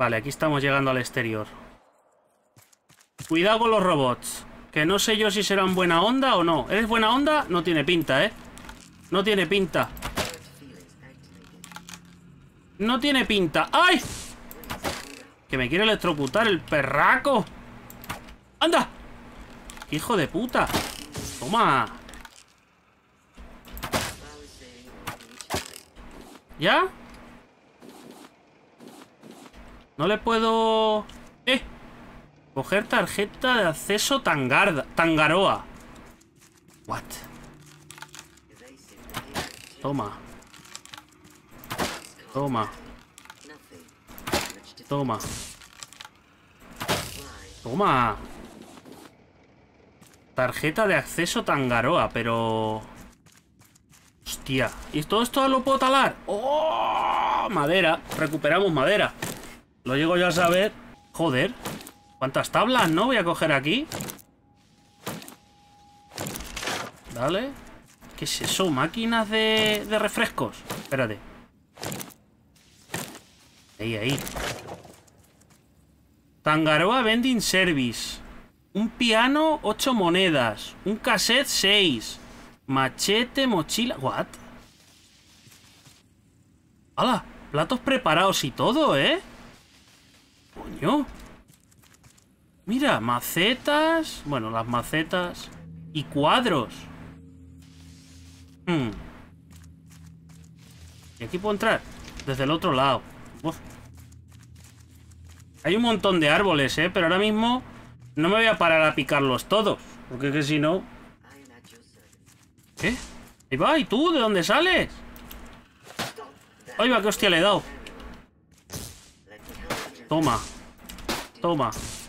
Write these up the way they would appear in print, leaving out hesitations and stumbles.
Vale, aquí estamos llegando al exterior. Cuidado con los robots. Que no sé yo si serán buena onda o no. ¿Eres buena onda? No tiene pinta, ¿eh? No tiene pinta. No tiene pinta. ¡Ay! Que me quiere electrocutar el perraco. ¡Anda! ¡Hijo de puta! Toma. ¿Ya? No le puedo... Coger tarjeta de acceso Tangaroa. What? Toma. Toma. Toma. Toma. Tarjeta de acceso Tangaroa, pero... Hostia. ¿Y todo esto lo puedo talar? ¡Oh! Madera. Recuperamos madera. Lo llego yo a saber. Joder. ¿Cuántas tablas, no? Voy a coger aquí. Dale. ¿Qué es eso? ¿Máquinas de refrescos? Espérate. Ahí. Tangaroa Vending Service. Un piano, 8 monedas. Un cassette, 6. Machete, mochila... ¿What? ¡Hala! Platos preparados y todo, ¿eh? Coño. Mira, macetas... Bueno, las macetas... Y cuadros. Y aquí puedo entrar. Desde el otro lado. Uf. Hay un montón de árboles, ¿eh? Pero ahora mismo no me voy a parar a picarlos todos. Porque es que si no... ¿Qué? Ahí va, ¿y tú? ¿De dónde sales? Ahí va, qué hostia le he dado. Toma. Toma.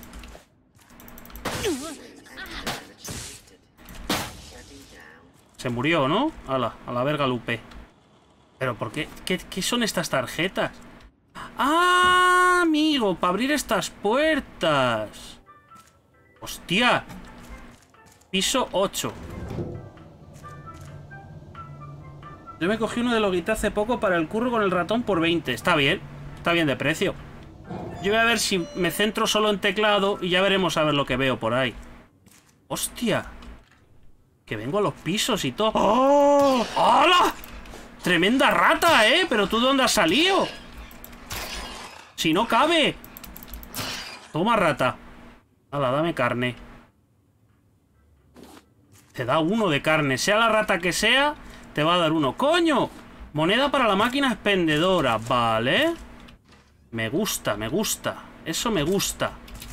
Se murió, ¿no? Ala, a la verga Lupe. ¿Pero por qué? ¿Qué son estas tarjetas? ¡Ah, amigo! Para abrir estas puertas. ¡Hostia! Piso 8. Yo me cogí uno de Logitech hace poco para el curro con el ratón por 20. Está bien de precio. Yo voy a ver si me centro solo en teclado y ya veremos a ver lo que veo por ahí. ¡Hostia! Que vengo a los pisos y todo. ¡Oh! ¡Hala! ¡Tremenda rata, eh! ¿Pero tú de dónde has salido? Si no cabe. Toma, rata. Hala, dame carne. Te da uno de carne. Sea la rata que sea, te va a dar uno. ¡Coño! Moneda para la máquina expendedora. Vale. Me gusta, me gusta. Eso me gusta.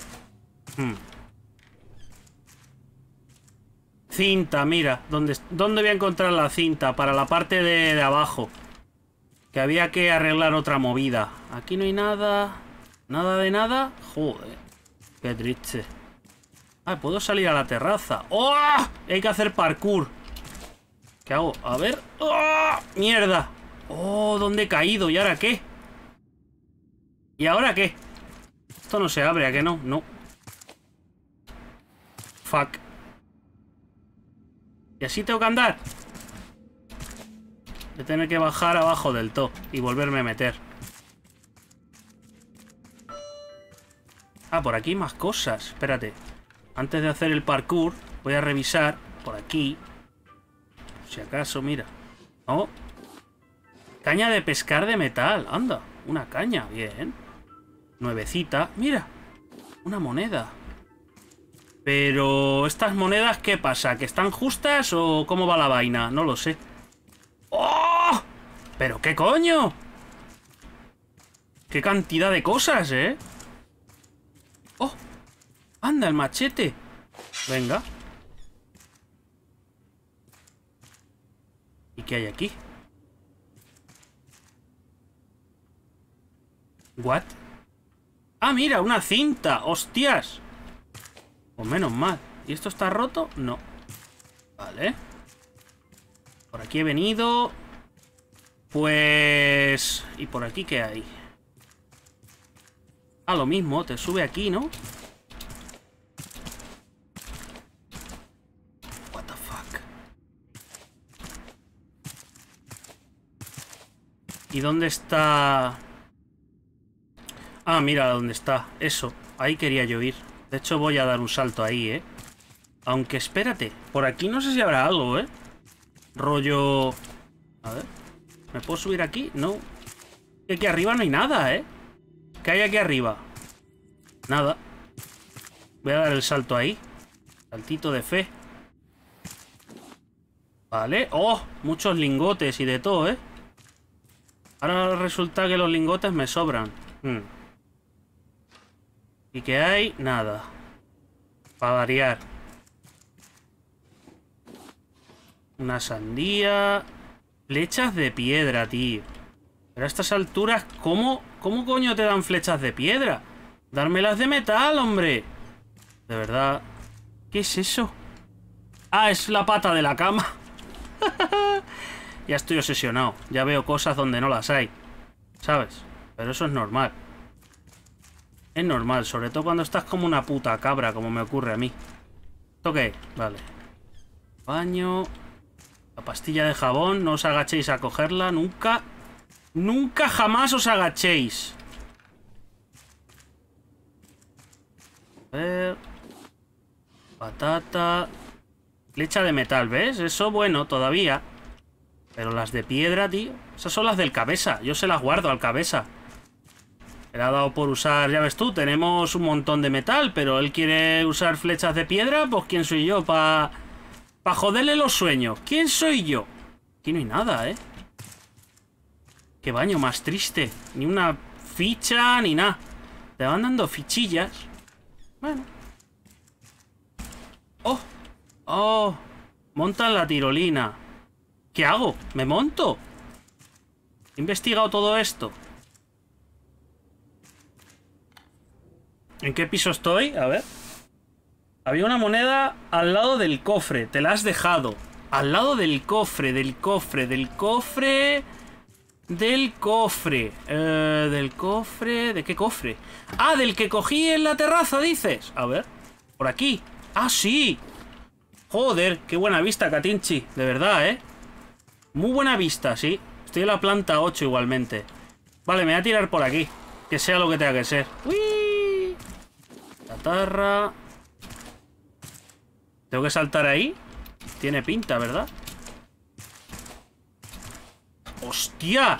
Cinta, mira. ¿Dónde voy a encontrar la cinta? Para la parte de abajo. Que había que arreglar otra movida. Aquí no hay nada. Nada de nada. Joder. Qué triste. Ah, puedo salir a la terraza. ¡Oh! Hay que hacer parkour. ¿Qué hago? A ver. ¡Oh! ¡Mierda! ¡Oh! ¿Dónde he caído? ¿Y ahora qué? ¿Y ahora qué? Esto no se abre, ¿a qué no? No. Fuck. ¿Y así tengo que andar? Voy a tener que bajar abajo del todo y volverme a meter. Ah, por aquí más cosas. Espérate. Antes de hacer el parkour, voy a revisar por aquí. Por si acaso, mira. Oh. Caña de pescar de metal. Anda, una caña. Bien. Nuevecita. Mira. Una moneda. Pero... ¿estas monedas qué pasa? ¿Que están justas o cómo va la vaina? No lo sé. ¡Oh! ¿Pero qué coño? ¡Qué cantidad de cosas, eh! ¡Oh! ¡Anda, el machete! Venga. ¿Y qué hay aquí? ¿What? ¡Ah, mira! ¡Una cinta! ¡Hostias! Pues menos mal. ¿Y esto está roto? No. Vale. Por aquí he venido. Pues... ¿y por aquí qué hay? Ah, lo mismo. Te sube aquí, ¿no? What the fuck. ¿Y dónde está...? Ah, mira dónde está. Eso. Ahí quería yo ir. De hecho, voy a dar un salto ahí, ¿eh? Aunque espérate. Por aquí no sé si habrá algo, ¿eh? Rollo... A ver. ¿Me puedo subir aquí? No. Y aquí arriba no hay nada, ¿eh? ¿Qué hay aquí arriba? Nada. Voy a dar el salto ahí. Saltito de fe. Vale. ¡Oh! Muchos lingotes y de todo, ¿eh? Ahora resulta que los lingotes me sobran. ¿Y qué hay? Nada. Para variar. Una sandía. Flechas de piedra, tío. Pero a estas alturas, ¿cómo coño te dan flechas de piedra? Dármelas de metal, hombre. De verdad. ¿Qué es eso? Ah, es la pata de la cama. Ya estoy obsesionado. Ya veo cosas donde no las hay. ¿Sabes? Pero eso es normal. Es normal, sobre todo cuando estás como una puta cabra, como me ocurre a mí. ¿Esto qué? Vale. Baño. La pastilla de jabón. No os agachéis a cogerla. Nunca. Nunca jamás os agachéis. A ver. Patata. Flecha de metal, ¿ves? Eso bueno, todavía. Pero las de piedra, tío. Esas son las del cabeza. Yo se las guardo al cabeza. Él ha dado por usar, ya ves tú, tenemos un montón de metal, pero él quiere usar flechas de piedra, pues ¿quién soy yo? Pa joderle los sueños. ¿Quién soy yo? Aquí no hay nada, ¿eh? Qué baño más triste. Ni una ficha, ni nada. Te van dando fichillas. Bueno. ¡Oh! ¡Oh! Montan la tirolina. ¿Qué hago? ¿Me monto? He investigado todo esto. ¿En qué piso estoy? A ver. Había una moneda al lado del cofre. Te la has dejado. Al lado del cofre, del cofre, del cofre... Del cofre. Del cofre... ¿De qué cofre? Ah, del que cogí en la terraza, dices. A ver. Por aquí. Ah, sí. Joder, qué buena vista, Katinchi. De verdad, ¿eh? Muy buena vista, sí. Estoy en la planta 8 igualmente. Vale, me voy a tirar por aquí. Que sea lo que tenga que ser. ¡Uy! Chatarra. ¿Tengo que saltar ahí? Tiene pinta, ¿verdad? ¡Hostia!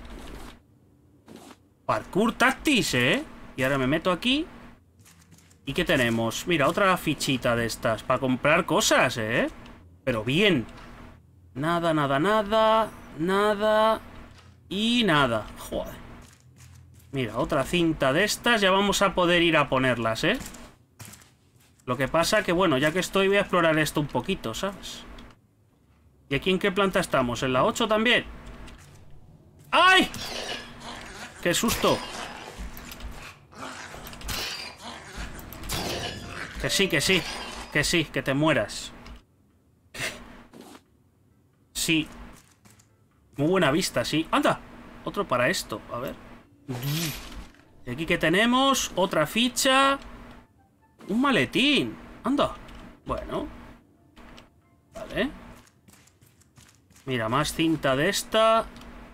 Parkour Tactics, ¿eh? Y ahora me meto aquí. ¿Y qué tenemos? Mira, otra fichita de estas. Para comprar cosas, ¿eh? Pero bien. Nada, nada, nada. Nada. Y nada. Joder. Mira, otra cinta de estas. Ya vamos a poder ir a ponerlas, ¿eh? Lo que pasa que, bueno, ya que estoy voy a explorar esto un poquito, ¿sabes? ¿Y aquí en qué planta estamos? ¿En la 8 también? ¡Ay! ¡Qué susto! Que sí, que sí. Que sí, que te mueras. Sí. Muy buena vista, sí. ¡Anda! Otro para esto. A ver. Y aquí que tenemos otra ficha. Un maletín. Anda. Bueno. Vale. Mira, más cinta de esta.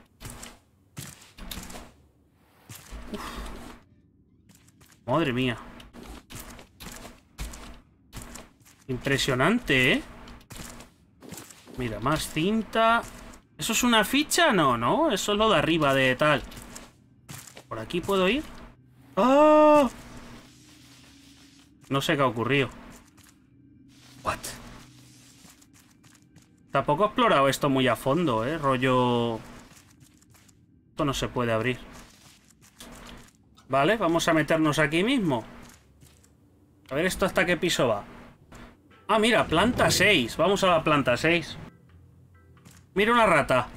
Uf. Madre mía. Impresionante, ¿eh? Mira, más cinta. ¿Eso es una ficha? No, no. Eso es lo de arriba de tal. ¿Por aquí puedo ir? ¡Oh! No sé qué ha ocurrido. What? Tampoco he explorado esto muy a fondo, ¿eh? Rollo... Esto no se puede abrir. Vale, vamos a meternos aquí mismo. A ver esto hasta qué piso va. Ah, mira, planta 6. Vamos a la planta 6. Mira una rata.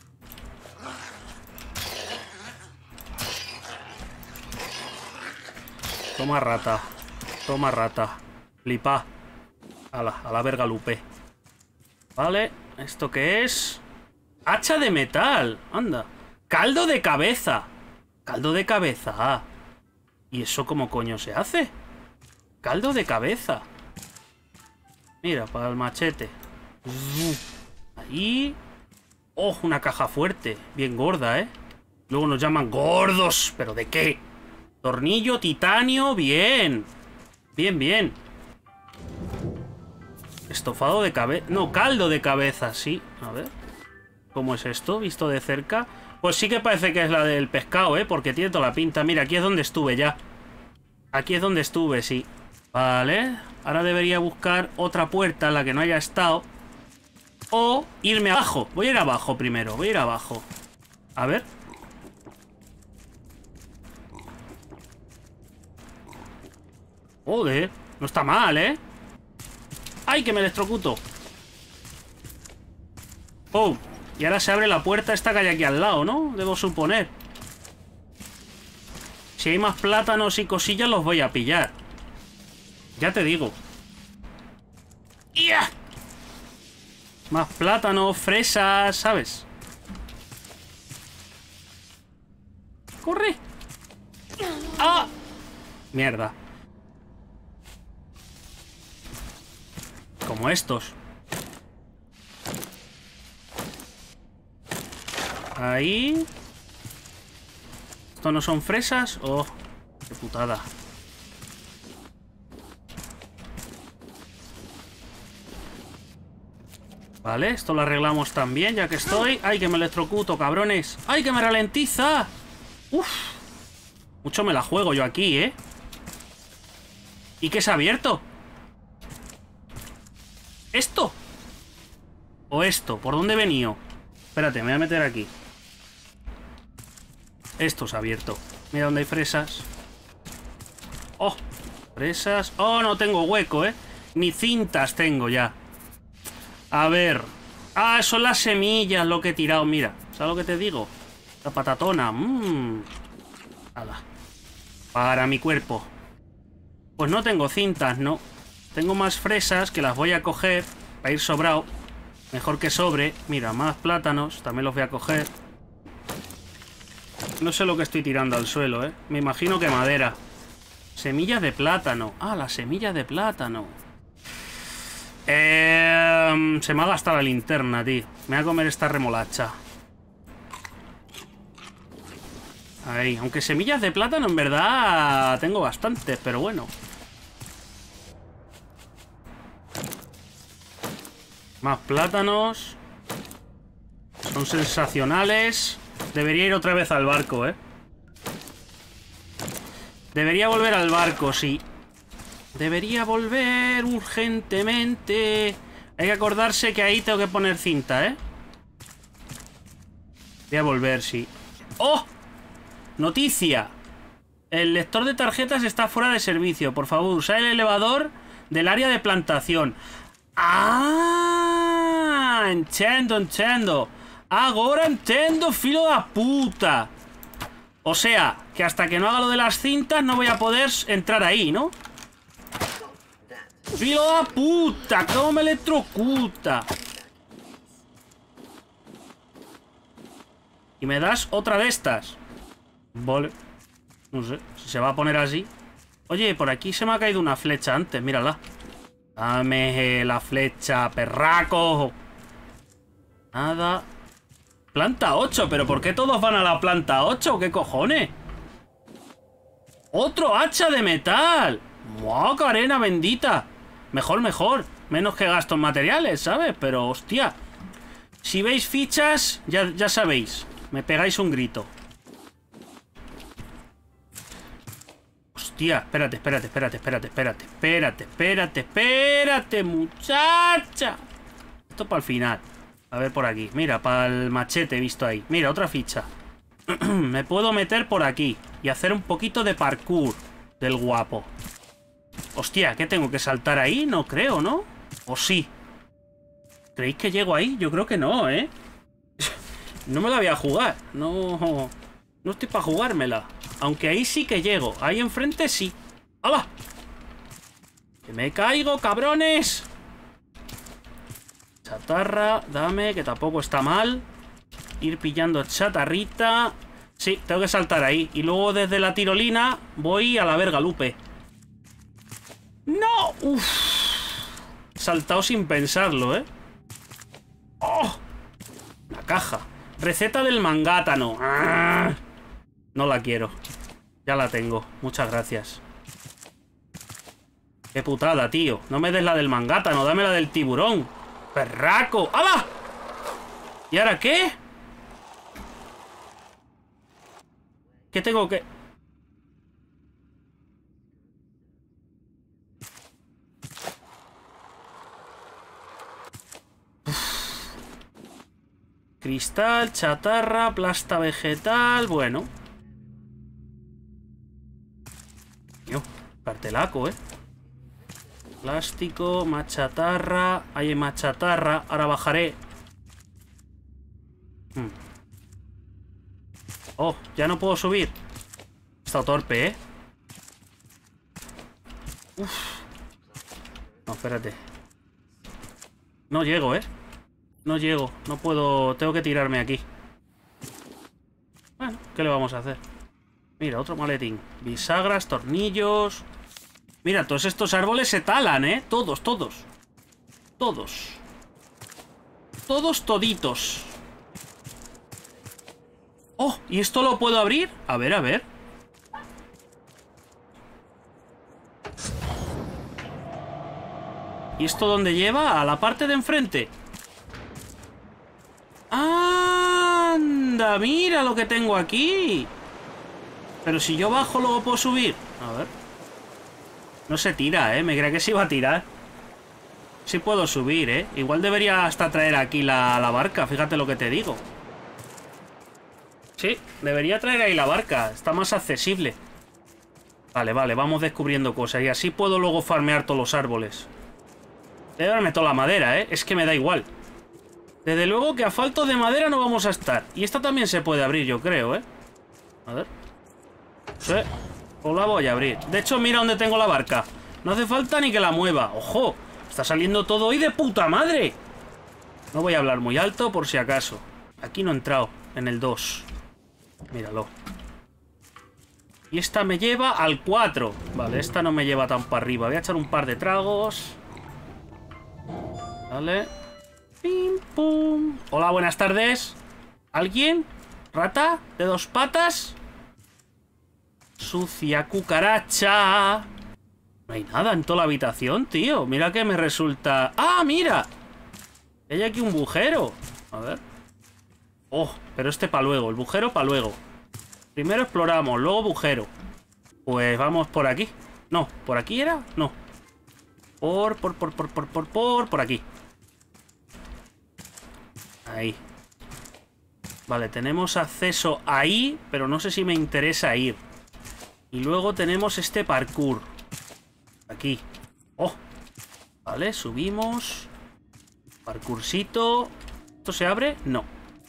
Toma rata. Toma rata. Flipa. A la verga lupe. Vale. ¿Esto qué es? Hacha de metal. Anda. Caldo de cabeza. Caldo de cabeza. ¿Y eso cómo coño se hace? Caldo de cabeza. Mira, para el machete. Ahí. ¡Oh! Una caja fuerte. Bien gorda, ¿eh? Luego nos llaman gordos. ¿Pero de qué? Tornillo, titanio, bien. Bien, bien. Estofado de cabeza... No, caldo de cabeza, sí. A ver. ¿Cómo es esto? Visto de cerca. Pues sí que parece que es la del pescado, ¿eh? Porque tiene toda la pinta. Mira, aquí es donde estuve ya. Aquí es donde estuve, sí. Vale. Ahora debería buscar otra puerta en la que no haya estado. O irme abajo. Voy a ir abajo primero. Voy a ir abajo. A ver. Joder. No está mal, ¿eh? ¡Ay, que me electrocuto! ¡Oh! Y ahora se abre la puerta esta que hay aquí al lado, ¿no? Debo suponer. Si hay más plátanos y cosillas los voy a pillar. Ya te digo. ¡Ya! Más plátanos, fresas, ¿sabes? ¡Corre! ¡Ah! Mierda. Como estos. Ahí. ¿Esto no son fresas? Oh, qué putada. Vale, esto lo arreglamos también, ya que estoy. ¡Ay, que me electrocuto, cabrones! ¡Ay, que me ralentiza! ¡Uf! Mucho me la juego yo aquí, ¿eh? ¿Y qué se ha abierto? ¿Esto? ¿O esto? ¿Por dónde he venido? Espérate, me voy a meter aquí. Esto se ha abierto. Mira dónde hay fresas. ¡Oh! Fresas. ¡Oh, no tengo hueco, eh! Ni cintas tengo ya. A ver. Ah, son las semillas lo que he tirado. Mira, ¿sabes lo que te digo? La patatona. Nada. Para mi cuerpo. Pues no tengo cintas, no. Tengo más fresas que las voy a coger para ir sobrado. Mejor que sobre. Mira, más plátanos. También los voy a coger. No sé lo que estoy tirando al suelo, ¿eh? Me imagino que madera. Semillas de plátano. Ah, las semillas de plátano. Se me ha gastado la linterna, tío. Me voy a comer esta remolacha. Ahí. Aunque semillas de plátano en verdad tengo bastantes, pero bueno. Más plátanos. Son sensacionales. Debería ir otra vez al barco, ¿eh? Debería volver al barco, sí. Debería volver urgentemente. Hay que acordarse que ahí tengo que poner cinta, ¿eh? Voy a volver, sí. ¡Oh! Noticia. El lector de tarjetas está fuera de servicio. Por favor, usad el elevador del área de plantación. ¡Ah! Entiendo. Ahora entiendo, filo de puta. O sea, que hasta que no haga lo de las cintas no voy a poder entrar ahí, ¿no? ¡Filo de puta! ¡Cómo me electrocuta! Y me das otra de estas. Vale. No sé, si se va a poner así. Oye, por aquí se me ha caído una flecha antes, mírala. Dame la flecha, perraco. Nada. Planta 8, pero ¿por qué todos van a la planta 8? ¿Qué cojones? ¡Otro hacha de metal! ¡Wow, carena bendita! Mejor. Menos que gasto en materiales, ¿sabes? Pero, hostia. Si veis fichas, ya sabéis. Me pegáis un grito. Hostia, espérate, muchacha. Esto para el final. A ver por aquí. Mira, para el machete he visto ahí. Mira, otra ficha. Me puedo meter por aquí y hacer un poquito de parkour del guapo. Hostia, ¿qué tengo que saltar ahí? No creo, ¿no? ¿O sí? ¿Creéis que llego ahí? Yo creo que no, ¿eh? No me la voy a jugar. No estoy para jugármela. Aunque ahí sí que llego. Ahí enfrente sí. ¡Hala! ¡Que me caigo, cabrones! Chatarra, dame, que tampoco está mal. Ir pillando chatarrita. Sí, tengo que saltar ahí. Y luego desde la tirolina voy a la verga, Lupe. ¡No! ¡Uf! He saltado sin pensarlo, ¿eh? ¡Oh! La caja. Receta del mangátano. ¡Ah! No la quiero. Ya la tengo. Muchas gracias. Qué putada, tío. No me des la del mangátano, dame la del tiburón. ¡Perraco! ¡Hala! ¿Y ahora qué? ¿Qué tengo que...? Cristal, chatarra, plasta vegetal... Bueno. Cartelaco, Plástico, más chatarra. Ahí hay más chatarra. Ahora bajaré. Oh, ya no puedo subir. He estado torpe, Uf. No, espérate. No llego, No llego. No puedo... Tengo que tirarme aquí. Bueno, ¿qué le vamos a hacer? Mira, otro maletín. Bisagras, tornillos... Mira, todos estos árboles se talan, Todos, todos. Todos. Todos toditos. Oh, ¿y esto lo puedo abrir? A ver, a ver. ¿Y esto dónde lleva? A la parte de enfrente. ¡Anda! Mira lo que tengo aquí. Pero si yo bajo, luego puedo subir. A ver. No se tira, Me creía que se iba a tirar. Sí puedo subir, Igual debería hasta traer aquí la barca. Fíjate lo que te digo. Sí, debería traer ahí la barca. Está más accesible. Vale, vale, vamos descubriendo cosas. Y así puedo luego farmear todos los árboles. Debe darme toda la madera, Es que me da igual. Desde luego que a falta de madera no vamos a estar. Y esta también se puede abrir, yo creo, A ver. Sí. Pues la voy a abrir. De hecho, mira dónde tengo la barca. No hace falta ni que la mueva. ¡Ojo! Está saliendo todo hoy de puta madre. No voy a hablar muy alto por si acaso. Aquí no he entrado. En el 2. Míralo. Y esta me lleva al 4. Vale, esta no me lleva tan para arriba. Voy a echar un par de tragos. Vale. Pim, pum. Hola, buenas tardes. ¿Alguien? ¿Rata? ¿De 2 patas? Sucia cucaracha. No hay nada en toda la habitación, tío. Mira que me resulta... ¡Ah, mira! Hay aquí un bujero. A ver. Oh, pero este para luego. El bujero para luego. Primero exploramos, luego bujero. Pues vamos por aquí. No, ¿por aquí era? No. Por aquí. Ahí. Vale, tenemos acceso ahí, pero no sé si me interesa ir. Y luego tenemos este parkour. Aquí. Oh. Vale, subimos. Parkoursito. ¿Esto se abre? No.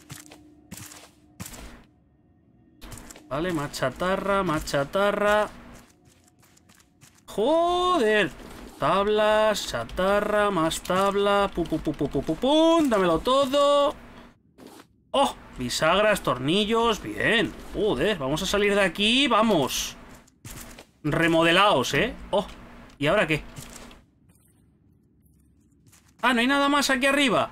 Vale, más chatarra, más chatarra. ¡Joder! Tablas, chatarra, más tabla. Pum. Dámelo todo. ¡Oh! Bisagras, tornillos. Bien. Joder, vamos a salir de aquí. Vamos. Remodelaos, Oh. ¿Y ahora qué? Ah, no hay nada más aquí arriba.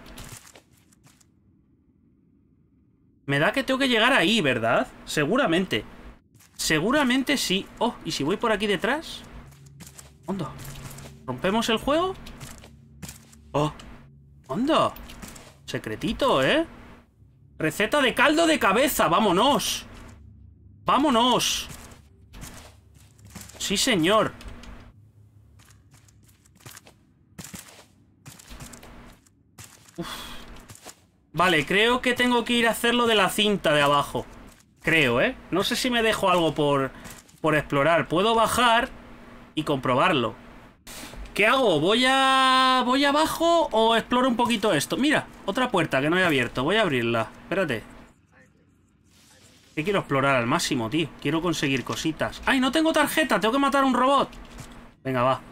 Me da que tengo que llegar ahí, ¿verdad? Seguramente. Seguramente sí. Oh, ¿y si voy por aquí detrás? ¿Onda? ¿Rompemos el juego? Oh. ¿Onda? Secretito, Receta de caldo de cabeza. ¡Vámonos! ¡Vámonos! Sí, señor. Uf. Vale, creo que tengo que ir a hacerlo de la cinta de abajo. Creo, No sé si me dejo algo por explorar. Puedo bajar y comprobarlo. ¿Qué hago? ¿Voy abajo o exploro un poquito esto? Mira, otra puerta que no he abierto. Voy a abrirla. Espérate. Que quiero explorar al máximo, tío. Quiero conseguir cositas. ¡Ay, no tengo tarjeta! Tengo que matar a un robot. Venga, va.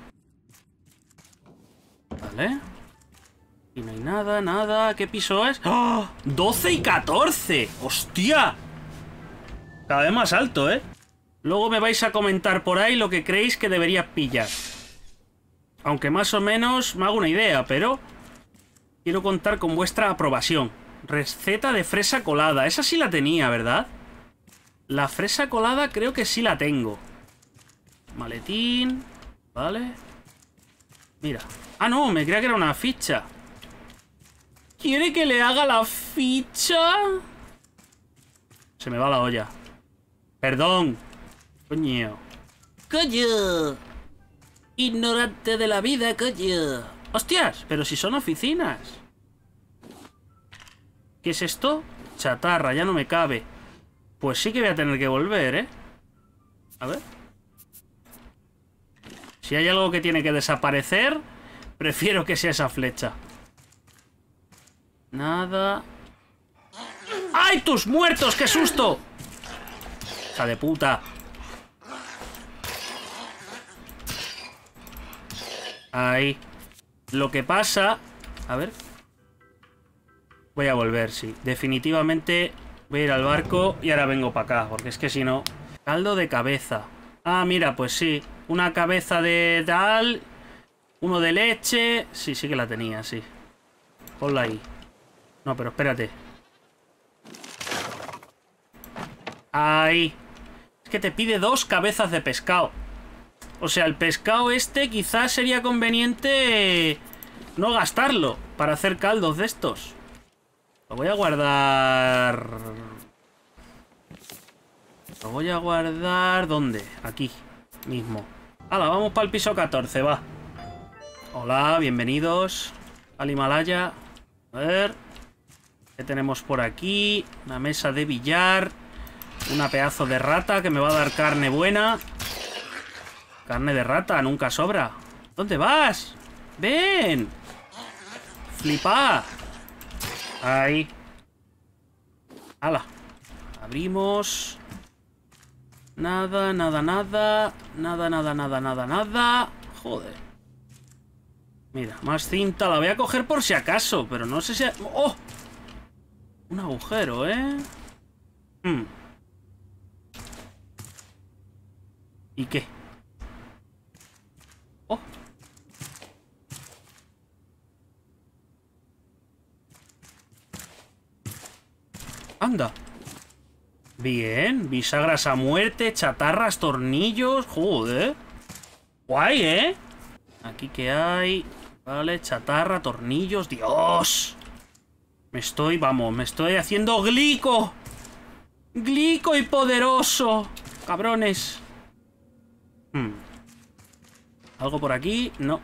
Vale. Y no hay nada, nada. ¿Qué piso es? ¡Oh! 12 y 14. ¡Hostia! Cada vez más alto, Luego me vais a comentar por ahí lo que creéis que debería pillar. Aunque más o menos me hago una idea, pero quiero contar con vuestra aprobación. Receta de fresa colada. Esa sí la tenía, ¿verdad? La fresa colada creo que sí la tengo. Maletín. Vale. Mira. Ah, no, me creía que era una ficha. ¿Quiere que le haga la ficha? Se me va la olla. Perdón. Coño. Coño. Ignorante de la vida, coño. Hostias, pero si son oficinas. ¿Qué es esto? Chatarra, ya no me cabe. Pues sí que voy a tener que volver, ¿eh? A ver. Si hay algo que tiene que desaparecer, prefiero que sea esa flecha. Nada. ¡Ay, tus muertos! ¡Qué susto! ¡Hija de puta! Ahí. Lo que pasa... A ver. Voy a volver, sí. Definitivamente voy a ir al barco y ahora vengo para acá, porque es que si no... Caldo de cabeza. Ah, mira, pues sí. Una cabeza de tal... Uno de leche... Sí, sí que la tenía, sí. Ponla ahí. No, pero espérate. Ahí. Es que te pide 2 cabezas de pescado. O sea, el pescado este quizás sería conveniente no gastarlo para hacer caldos de estos. Lo voy a guardar... Lo voy a guardar... ¿Dónde? Aquí mismo. ¡Hala! Vamos para el piso 14, va. Hola, bienvenidos al Himalaya. A ver... ¿Qué tenemos por aquí? Una mesa de billar. Una pedazo de rata que me va a dar carne buena. Carne de rata, nunca sobra. ¿Dónde vas? ¡Ven! ¡Flipa! Ahí. ¡Hala! Abrimos. Nada, nada, nada. Nada, nada, nada, nada, nada. Joder. Mira, más cinta. La voy a coger por si acaso, pero no sé si... ¡Oh! Un agujero, ¿eh? ¿Y qué? ¡Oh! ¡Anda! Bien, bisagras a muerte, chatarras, tornillos... ¡Joder! ¡Guay, eh! Aquí que hay... Vale, chatarra, tornillos... ¡Dios! Me estoy haciendo glico. Glico y poderoso. Cabrones. ¿Algo por aquí? No.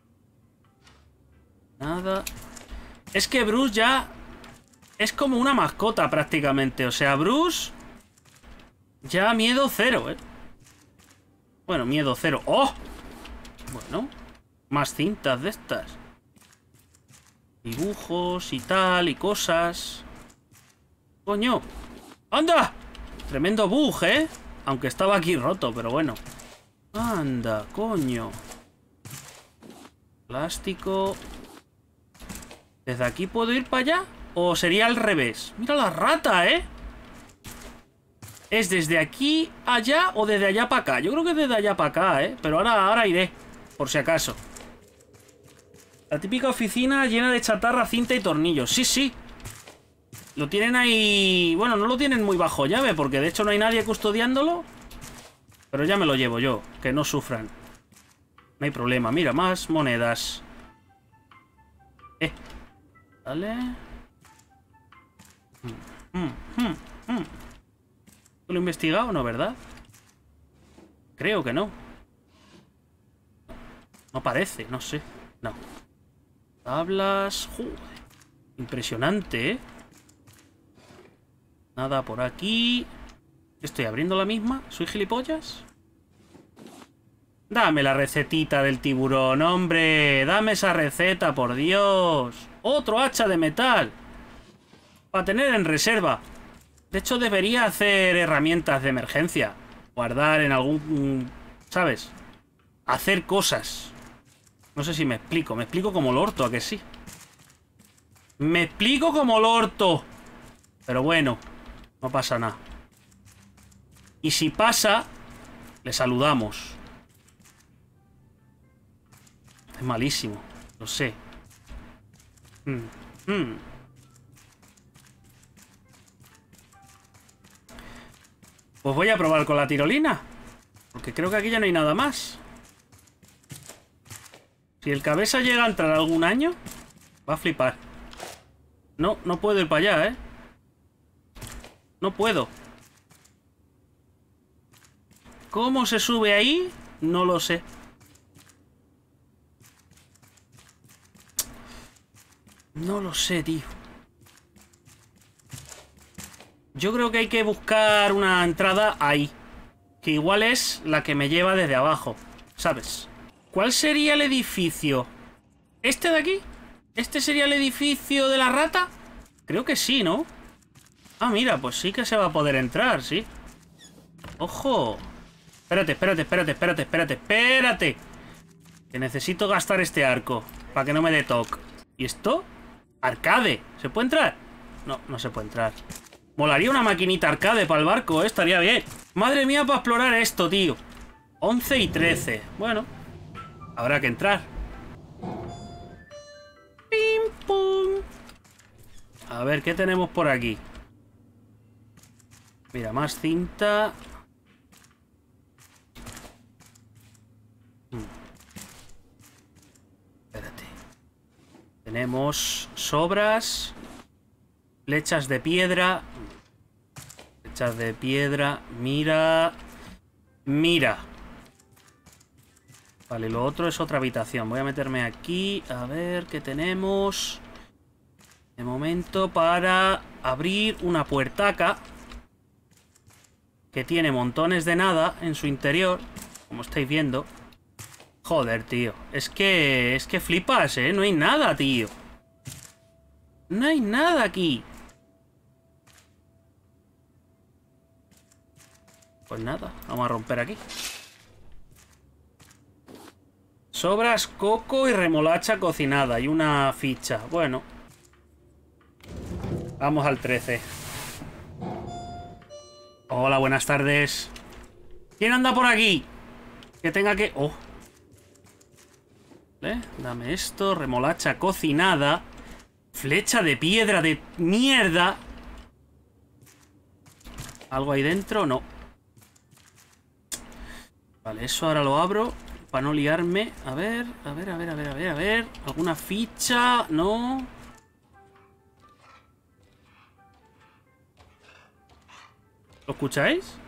Nada. Es que Bruce ya... Es como una mascota prácticamente. O sea, Bruce... Ya miedo cero, ¿eh? Bueno, miedo cero. ¡Oh! Bueno. Más cintas de estas. Dibujos y tal, y cosas. ¡Coño! ¡Anda! Tremendo bug, ¿eh? Aunque estaba aquí roto, pero bueno. ¡Anda, coño! Plástico. ¿Desde aquí puedo ir para allá? ¿O sería al revés? Mira la rata, ¿eh? ¿Es desde aquí allá o desde allá para acá? Yo creo que desde allá para acá, ¿eh? Pero ahora iré, por si acaso. La típica oficina llena de chatarra, cinta y tornillos. Sí, sí. Lo tienen ahí... Bueno, no lo tienen muy bajo llave, porque de hecho no hay nadie custodiándolo. Pero ya me lo llevo yo, que no sufran. No hay problema. Mira, más monedas. Vale. ¿Lo he investigado o no, verdad? Creo que no. No parece, no sé. No. Tablas... Joder. Impresionante, ¿eh? Nada por aquí. ¿Estoy abriendo la misma? ¿Soy gilipollas? Dame la recetita del tiburón, hombre. Dame esa receta, por Dios. Otro hacha de metal. Para tener en reserva. De hecho, debería hacer herramientas de emergencia. Guardar en algún... ¿Sabes? Hacer cosas. No sé si me explico. Me explico como el orto, ¿a que sí? Me explico como el orto. Pero bueno, no pasa nada. Y si pasa, le saludamos. Es malísimo, lo sé. Pues voy a probar con la tirolina. Porque creo que aquí ya no hay nada más. Si el cabeza llega a entrar algún año, va a flipar. No, no puedo ir para allá, ¿eh? No puedo. ¿Cómo se sube ahí? No lo sé. No lo sé, tío. Yo creo que hay que buscar una entrada ahí. Que igual es la que me lleva desde abajo, ¿sabes? ¿Cuál sería el edificio? ¿Este de aquí? ¿Este sería el edificio de la rata? Creo que sí, ¿no? Ah, mira, pues sí que se va a poder entrar, sí. ¡Ojo! Espérate, espérate, espérate, espérate, espérate, espérate. Que necesito gastar este arco para que no me dé toque. ¿Y esto? ¡Arcade! ¿Se puede entrar? No, no se puede entrar. Molaría una maquinita arcade para el barco, ¿eh? Estaría bien. Madre mía, para explorar esto, tío. 11 y 13. Bueno, habrá que entrar. ¡Pim, pum! A ver, ¿qué tenemos por aquí? Mira, más cinta. Espérate. Tenemos sobras. Flechas de piedra. Flechas de piedra. Mira. Mira. Vale, lo otro es otra habitación. Voy a meterme aquí. A ver qué tenemos. De momento para abrir una puertaca. Que tiene montones de nada en su interior. Como estáis viendo. Joder, tío. Es que flipas, ¿eh? No hay nada, tío. No hay nada aquí. Pues nada, vamos a romper aquí. Sobras, coco y remolacha cocinada. Y una ficha. Bueno. Vamos al 13. Hola, buenas tardes. ¿Quién anda por aquí? Que tenga que... Oh. Dame esto. Remolacha cocinada. Flecha de piedra de mierda. ¿Algo ahí dentro? No. Vale, eso ahora lo abro para no liarme. A ver, a ver, a ver, a ver, a ver, a ver. ¿Alguna ficha? No. ¿Lo escucháis?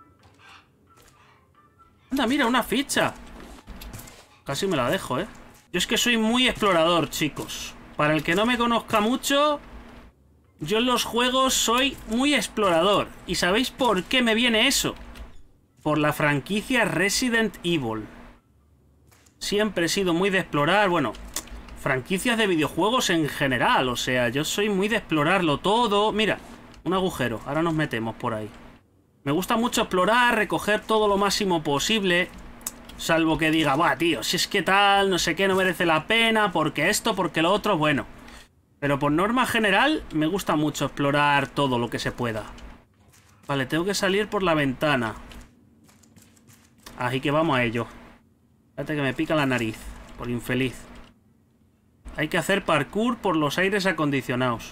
Anda, mira, una ficha. Casi me la dejo, ¿eh? Yo es que soy muy explorador, chicos. Para el que no me conozca mucho, yo en los juegos soy muy explorador. ¿Y sabéis por qué me viene eso? Por la franquicia Resident Evil. Siempre he sido muy de explorar, bueno, franquicias de videojuegos en general. O sea, yo soy muy de explorarlo todo. Mira, un agujero. Ahora nos metemos por ahí. Me gusta mucho explorar, recoger todo lo máximo posible. Salvo que diga, va, tío, si es que tal, no sé qué, no merece la pena, porque esto, porque lo otro, bueno. Pero por norma general, me gusta mucho explorar todo lo que se pueda. Vale, tengo que salir por la ventana. Así que vamos a ello. Espérate que me pica la nariz, por infeliz. Hay que hacer parkour por los aires acondicionados.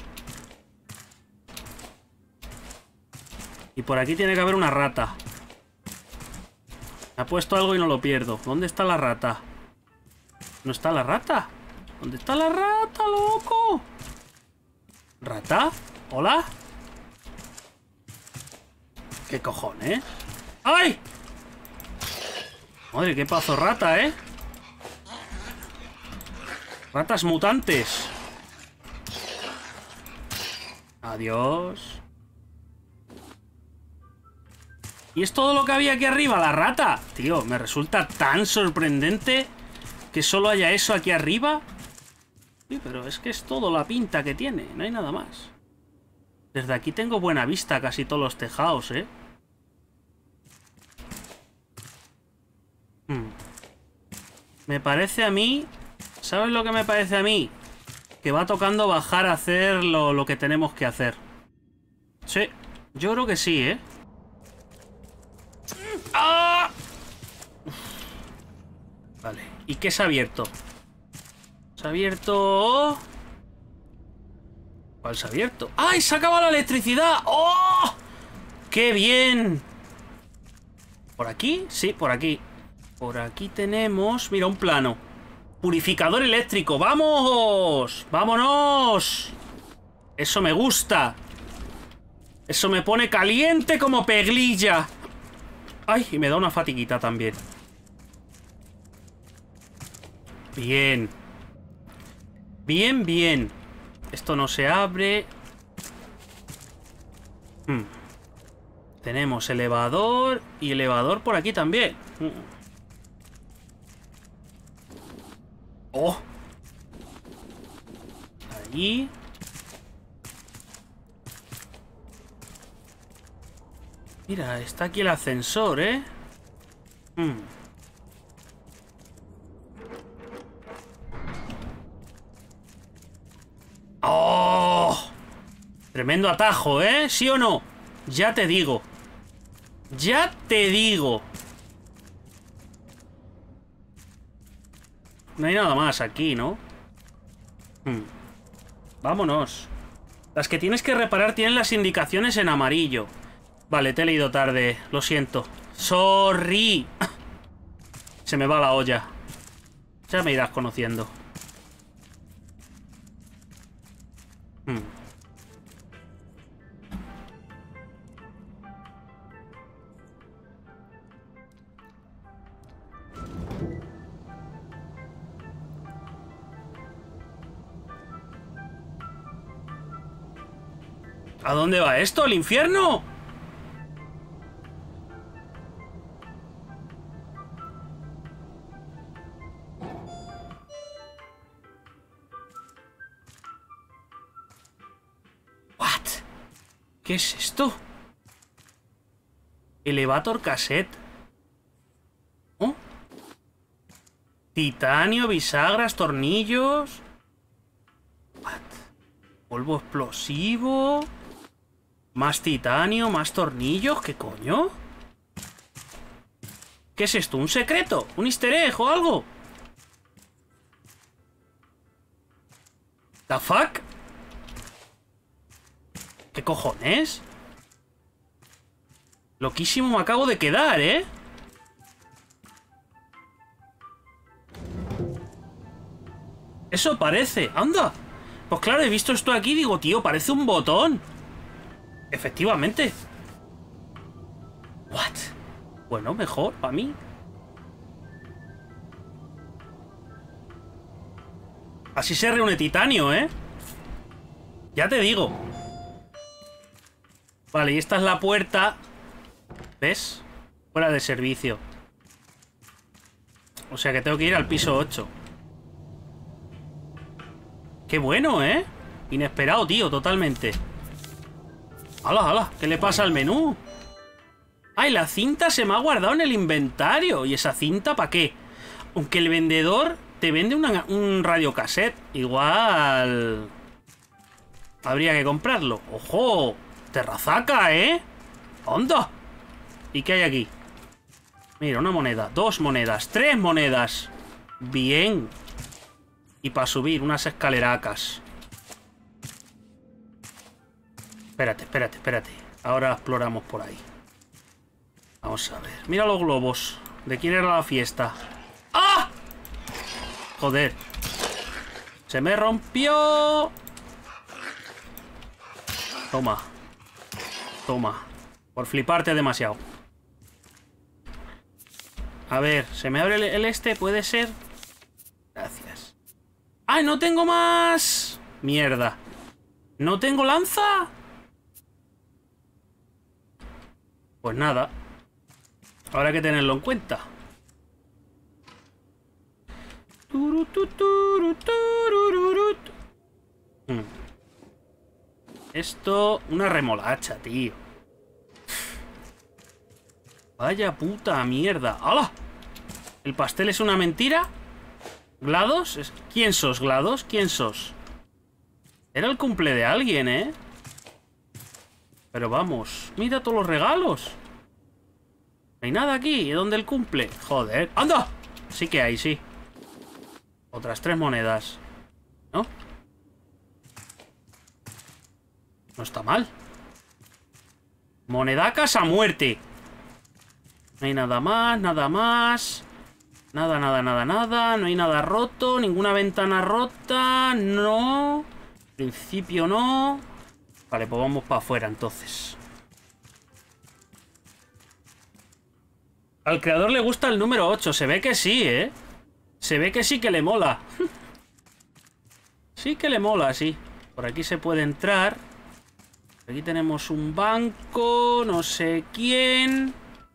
Y por aquí tiene que haber una rata. Me ha puesto algo y no lo pierdo. ¿Dónde está la rata? ¿No está la rata? ¿Dónde está la rata, loco? ¿Rata? ¿Hola? ¿Qué cojones? ¡Ay! Madre, qué pazo rata, ¿eh? Ratas mutantes. Adiós. ¿Y es todo lo que había aquí arriba, la rata? Tío, me resulta tan sorprendente que solo haya eso aquí arriba. Sí, pero es que es todo la pinta que tiene, no hay nada más. Desde aquí tengo buena vista a casi todos los tejados, ¿eh? Me parece a mí... ¿Sabes lo que me parece a mí? Que va tocando bajar a hacer lo que tenemos que hacer. Sí, yo creo que sí, ¿eh? ¡Ah! Vale, ¿y qué se ha abierto? Se ha abierto... ¿Cuál se ha abierto? ¡Ay, se ha acabado la electricidad! ¡Oh! ¡Qué bien! ¿Por aquí? Sí, por aquí. Por aquí tenemos... Mira, un plano. Purificador eléctrico. ¡Vamos! ¡Vámonos! Eso me gusta. Eso me pone caliente como peglilla. Ay, y me da una fatiguita también. Bien. Bien, bien. Esto no se abre. Tenemos elevador. Y elevador por aquí también. Oh. Ahí. Mira, está aquí el ascensor, ¿eh? ¡Oh! Tremendo atajo, ¿eh? ¿Sí o no? Ya te digo. Ya te digo. No hay nada más aquí, ¿no? Vámonos. Las que tienes que reparar tienen las indicaciones en amarillo. Vale, te he leído tarde. Lo siento. Sorry. Se me va la olla. Ya me irás conociendo. ¿A dónde va esto? ¿Al infierno? What? ¿Qué es esto? Elevator cassette. ¿Oh? Titanio, bisagras, tornillos. What? Polvo explosivo. Más titanio, más tornillos. ¿Qué coño? ¿Qué es esto? ¿Un secreto? ¿Un easter egg o algo? ¿The fuck? ¿Qué cojones? Loquísimo me acabo de quedar, ¿eh? Eso parece. ¡Anda! Pues claro, he visto esto aquí y digo, tío, parece un botón. Efectivamente. What? Bueno, mejor, para mí. Así se reúne titanio, ¿eh? Ya te digo. Vale, y esta es la puerta. ¿Ves? Fuera de servicio. O sea que tengo que ir al piso 8. Qué bueno, ¿eh? Inesperado, tío, totalmente. ¡Hala, hala! ¿Qué le pasa al menú? ¡Ay, la cinta se me ha guardado en el inventario! ¿Y esa cinta para qué? Aunque el vendedor te vende un radiocassette. Igual... habría que comprarlo. ¡Ojo! Terrazaca, ¿eh? ¡Anda! ¿Y qué hay aquí? Mira, una moneda, 2 monedas, 3 monedas. Bien. Y para subir unas escaleracas. Espérate, espérate, espérate. Ahora exploramos por ahí. Vamos a ver. Mira los globos. ¿De quién era la fiesta? ¡Ah! Joder. Se me rompió. Toma. Toma. Por fliparte demasiado. A ver, ¿se me abre el este? ¿Puede ser? Gracias. ¡Ay, no tengo más! Mierda. ¿No tengo lanza? Pues nada. Habrá que tenerlo en cuenta. Esto... una remolacha, tío. Vaya puta mierda. ¡Hala! ¿El pastel es una mentira? ¿GLaDOS? ¿Quién sos, GLaDOS? ¿Quién sos? Era el cumple de alguien, ¿eh? Pero vamos, mira todos los regalos. No hay nada aquí. ¿Dónde el cumple? Joder. ¡Anda! Sí que hay, sí. Otras 3 monedas. ¿No? No está mal. Monedacas a muerte. No hay nada más, nada más. Nada, nada, nada, nada. No hay nada roto, ninguna ventana rota. No. En principio no. Vale, pues vamos para afuera entonces. Al creador le gusta el número 8. Se ve que sí, ¿eh? Se ve que sí que le mola. Sí que le mola, sí. Por aquí se puede entrar. Aquí tenemos un banco. No sé quién.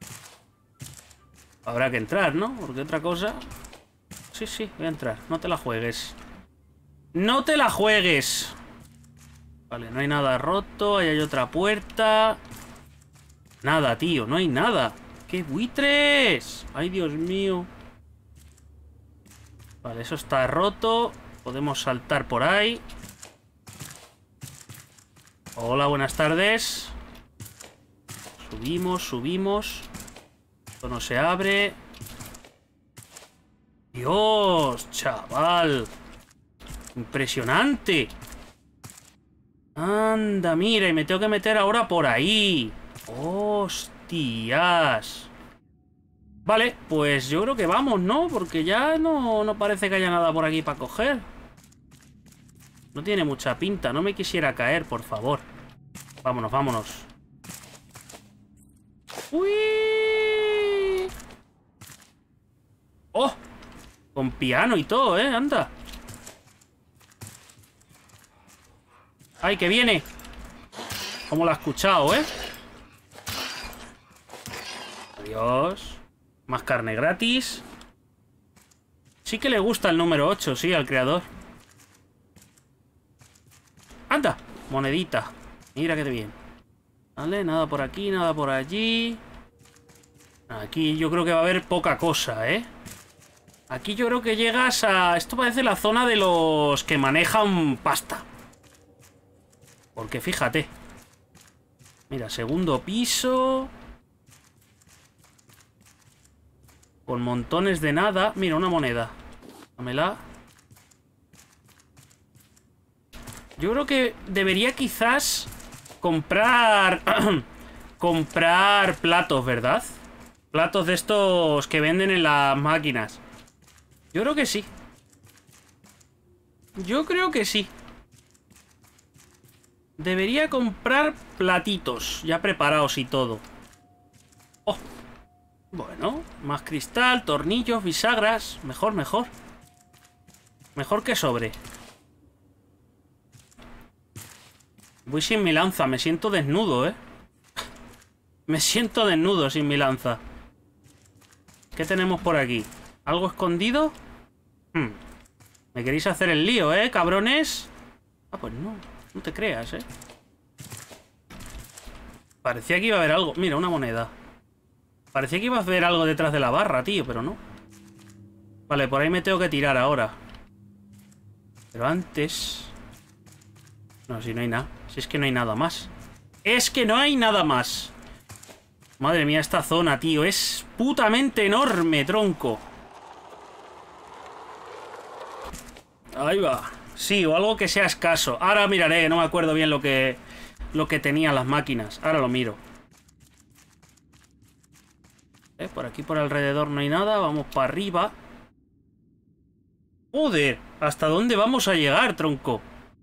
Habrá que entrar, ¿no? Porque otra cosa... Sí, sí, voy a entrar. No te la juegues. ¡No te la juegues! Vale, no hay nada roto. Ahí hay otra puerta. Nada, tío. No hay nada. ¡Qué buitres! ¡Ay, Dios mío! Vale, eso está roto. Podemos saltar por ahí. Hola, buenas tardes. Subimos, subimos. Esto no se abre. ¡Dios, chaval! ¡Impresionante! Anda, mira, y me tengo que meter ahora por ahí. ¡Hostias! Vale, pues yo creo que vamos, ¿no? Porque ya no parece que haya nada por aquí para coger. No tiene mucha pinta. No me quisiera caer, por favor. Vámonos, vámonos. ¡Uy! ¡Oh! Con piano y todo, ¿eh? Anda. ¡Ay, que viene! Como lo ha escuchado, ¿eh? Adiós. Más carne gratis. Sí que le gusta el número 8, sí, al creador. ¡Anda! Monedita. Mira qué bien. Vale, nada por aquí, nada por allí. Aquí yo creo que va a haber poca cosa, ¿eh? Aquí yo creo que llegas a... Esto parece la zona de los que manejan pasta. Porque fíjate. Mira, segundo piso. Con montones de nada. Mira, una moneda. Dámela. Yo creo que debería quizás comprar... comprar platos, ¿verdad? Platos de estos que venden en las máquinas. Yo creo que sí. Yo creo que sí. Debería comprar platitos ya preparados y todo. Oh. Bueno, más cristal, tornillos, bisagras. Mejor, mejor. Mejor que sobre. Voy sin mi lanza, me siento desnudo, ¿eh? Me siento desnudo sin mi lanza. ¿Qué tenemos por aquí? ¿Algo escondido? Me queréis hacer el lío, ¿eh, cabrones? Ah, pues no. No te creas, ¿eh? Parecía que iba a haber algo. Mira, una moneda. Parecía que iba a haber algo detrás de la barra, tío, pero no. Vale, por ahí me tengo que tirar ahora. Pero antes... No, si no hay nada. Si es que no hay nada más. ¡Es que no hay nada más! Madre mía, esta zona, tío. Es putamente enorme, tronco. Ahí va. Sí, o algo que sea escaso. Ahora miraré, no me acuerdo bien lo que tenían las máquinas. Ahora lo miro. Por aquí por alrededor no hay nada. Vamos para arriba. Joder, ¿hasta dónde vamos a llegar, tronco?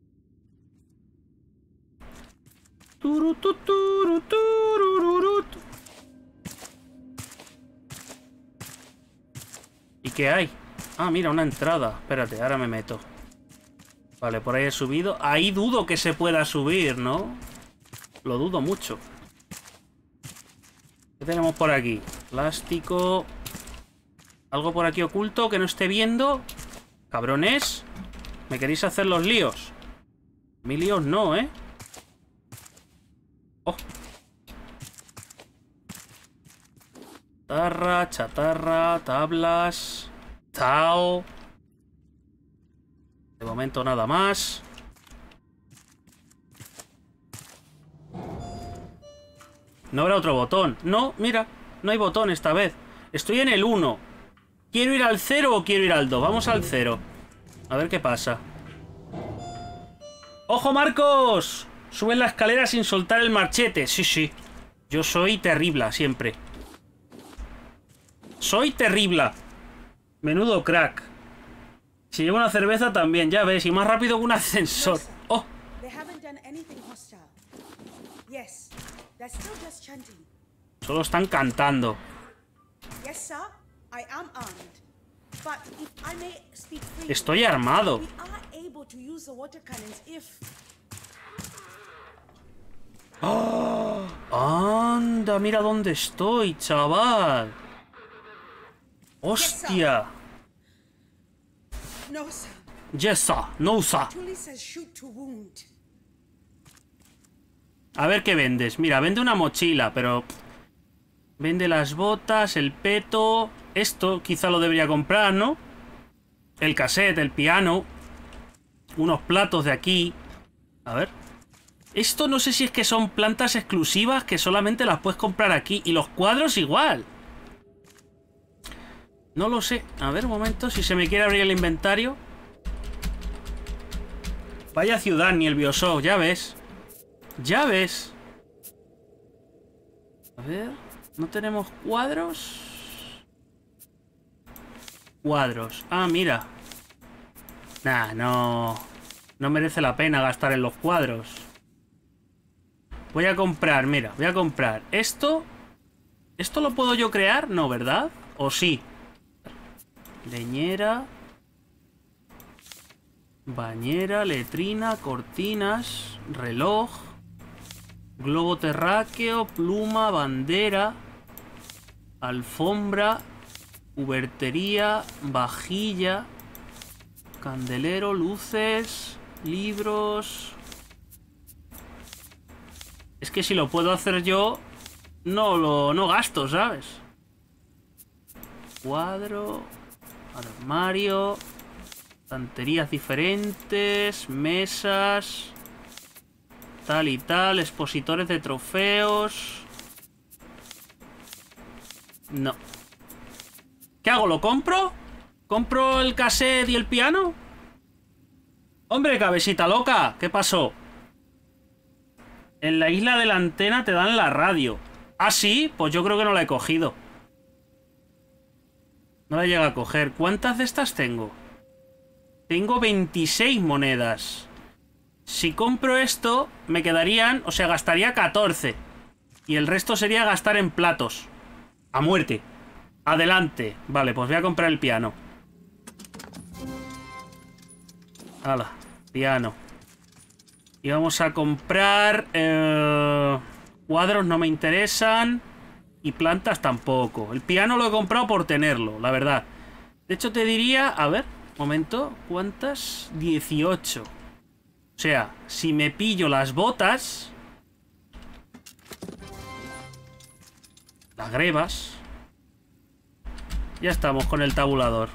¿Y qué hay? Ah, mira, una entrada. Espérate, ahora me meto. Vale, por ahí he subido. Ahí dudo que se pueda subir, ¿no? Lo dudo mucho. ¿Qué tenemos por aquí? Plástico. ¿Algo por aquí oculto que no esté viendo? Cabrones. ¿Me queréis hacer los líos? Mi líos no, ¿eh? Oh. Chatarra, chatarra, tablas. Tao. De momento nada más. No habrá otro botón. No, mira, no hay botón esta vez. Estoy en el 1. ¿Quiero ir al 0 o quiero ir al 2? Vamos al 0. A ver qué pasa. ¡Ojo, Marcos! Sube la escalera sin soltar el marchete. Sí, sí. Yo soy terrible siempre. Soy terrible. Menudo crack. Si llevo una cerveza también, ya ves, y más rápido que un ascensor. ¡Oh! Solo están cantando. Estoy armado. ¡Oh! ¡Anda! Mira dónde estoy, chaval. ¡Hostia! Yes, sir. No, sir. A ver qué vendes. Mira, vende una mochila, pero... Vende las botas, el peto... Esto quizá lo debería comprar, ¿no? El cassette, el piano... Unos platos de aquí... A ver... Esto no sé si es que son plantas exclusivas que solamente las puedes comprar aquí. Y los cuadros igual. No lo sé. A ver, un momento, si se me quiere abrir el inventario. Vaya ciudad, ni el Bioshock, ya ves. Ya ves. A ver, ¿no tenemos cuadros? Cuadros. Ah, mira. Nah, no. No merece la pena gastar en los cuadros. Voy a comprar, mira, voy a comprar esto. ¿Esto lo puedo yo crear? No, ¿verdad? ¿O sí? Leñera. Bañera, letrina, cortinas, reloj, globo terráqueo, pluma, bandera, alfombra, cubertería, vajilla, candelero, luces, libros... Es que si lo puedo hacer yo, no gasto, ¿sabes? Cuadro, armario... Estanterías diferentes, mesas, tal y tal, expositores de trofeos. No. ¿Qué hago? ¿Lo compro? ¿Compro el cassette y el piano? Hombre, cabecita loca, ¿qué pasó? En la isla de la antena te dan la radio. ¿Ah, sí? Pues yo creo que no la he cogido. No la llega a coger. ¿Cuántas de estas tengo? Tengo 26 monedas. Si compro esto, me quedarían... O sea, gastaría 14. Y el resto sería gastar en platos. A muerte. Adelante. Vale, pues voy a comprar el piano. Hala, piano. Y vamos a comprar... cuadros no me interesan. Y plantas tampoco. El piano lo he comprado por tenerlo, la verdad. De hecho, te diría... A ver... Momento, ¿cuántas? 18. O sea, si me pillo las botas, las grebas, ya estamos con el tabulador.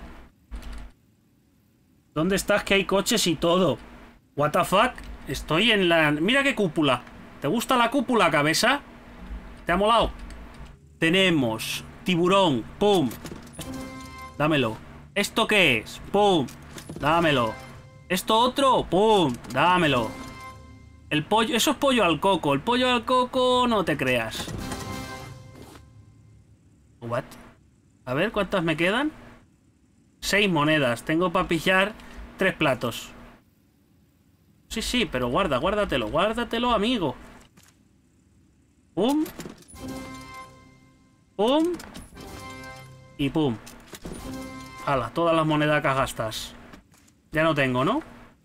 ¿Dónde estás? Que hay coches y todo. What the fuck? Estoy en la... Mira qué cúpula. ¿Te gusta la cúpula, cabeza? ¿Te ha molado? Tenemos tiburón. Pum. Dámelo. ¿Esto qué es? ¡Pum! Dámelo. ¿Esto otro? ¡Pum! Dámelo. El pollo... Eso es pollo al coco. El pollo al coco no te creas. ¿What? A ver, ¿cuántas me quedan? 6 monedas. Tengo para pillar 3 platos. Sí, sí, pero guárdatelo. Guárdatelo, amigo. Pum. Pum. Y pum. Hala, todas las monedas que gastas. Ya no tengo, ¿no?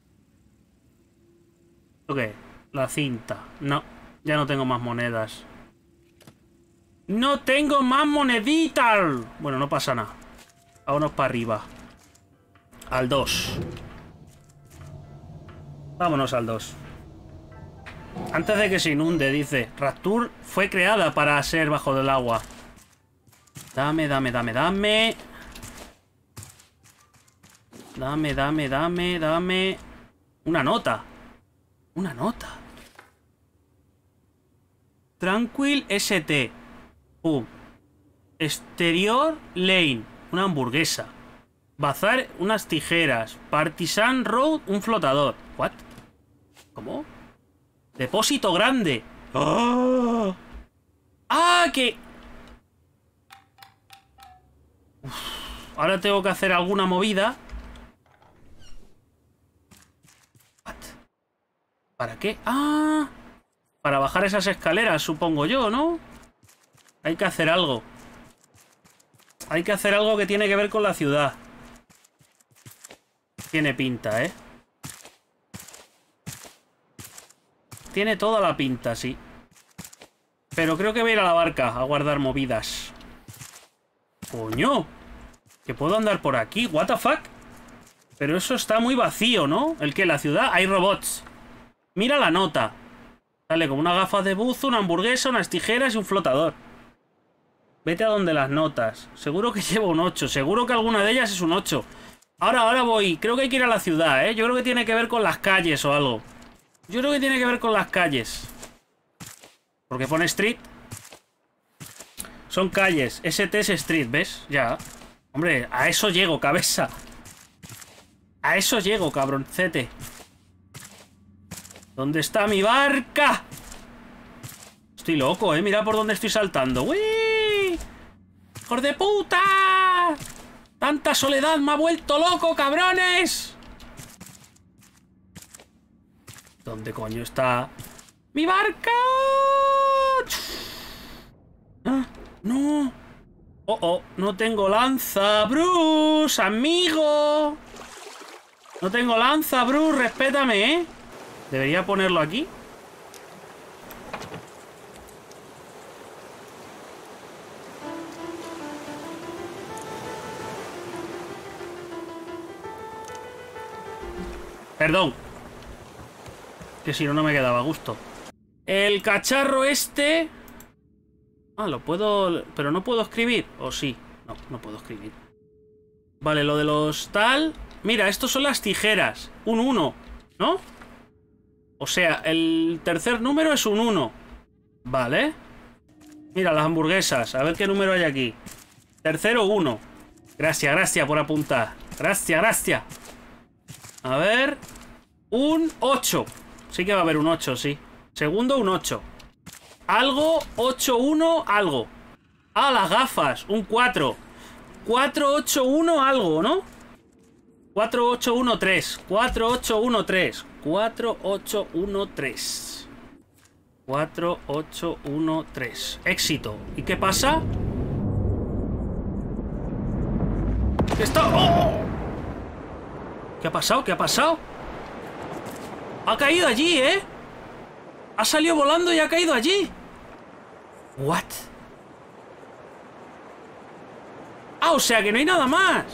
¿Esto qué? La cinta. No, ya no tengo más monedas. ¡No tengo más moneditas! Bueno, no pasa nada. Vámonos para arriba. Al 2. Vámonos al 2. Antes de que se inunde, dice. Rapture fue creada para ser bajo del agua. Dame. Dame. Una nota. Una nota. Tranquil ST. Pum. Exterior Lane. Una hamburguesa. Bazar, unas tijeras. Partisan Road, un flotador. ¿What? ¿Cómo? Depósito grande. ¡Oh! ¡Ah! Que... Ahora tengo que hacer alguna movida. What? ¿Para qué? ¡Ah! Para bajar esas escaleras, supongo yo, ¿no? Hay que hacer algo. Hay que hacer algo que tiene que ver con la ciudad. Tiene pinta, ¿eh? Tiene toda la pinta, sí. Pero creo que voy a ir a la barca a guardar movidas. ¡Coño! Que puedo andar por aquí. ¿What the fuck? Pero eso está muy vacío, ¿no? ¿El qué? ¿La ciudad? Hay robots. Mira la nota. Sale como una gafa de buzo, una hamburguesa, unas tijeras y un flotador. Vete a donde las notas. Seguro que llevo un 8. Seguro que alguna de ellas es un 8. Ahora voy. Creo que hay que ir a la ciudad, ¿eh? Yo creo que tiene que ver con las calles o algo. Yo creo que tiene que ver con las calles. Porque pone street. Son calles. ST es street, ¿ves? Ya. Hombre, a eso llego, cabeza. A eso llego, cabroncete. ¿Dónde está mi barca? Estoy loco, ¿eh? Mira por dónde estoy saltando. ¡Uy! ¡Hijos de puta! ¡Tanta soledad me ha vuelto loco, cabrones! ¿Dónde coño está mi barca? ¡Ah! ¡No! ¡Oh! No tengo lanza, Bruce, amigo. No tengo lanza, Bruce, respétame, ¿eh? Debería ponerlo aquí. Perdón. Que si no, no me quedaba a gusto. El cacharro este... Ah, lo puedo... Pero no puedo escribir. ¿O sí? No, no puedo escribir. Vale, lo de los tal... Mira, estos son las tijeras. Un 1, ¿no? O sea, el tercer número es un 1. Vale. Mira, las hamburguesas. A ver qué número hay aquí. Tercero, 1. Gracias por apuntar. Gracias. A ver... Un 8. Sí que va a haber un 8, sí. Segundo, un 8. Algo, 8, 1, algo. Ah, las gafas, un 4. 4, 8, 1, algo, ¿no? 4, 8, 1, 3. 4, 8, 1, 3. 4, 8, 1, 3. 4, 8, 1, 3. Éxito. ¿Y qué pasa? ¿Qué está? ¡Oh! ¿Qué ha pasado? ¿Qué ha pasado? Ha caído allí, ¿eh? Ha salido volando y ha caído allí. ¿What? Ah, o sea que no hay nada más.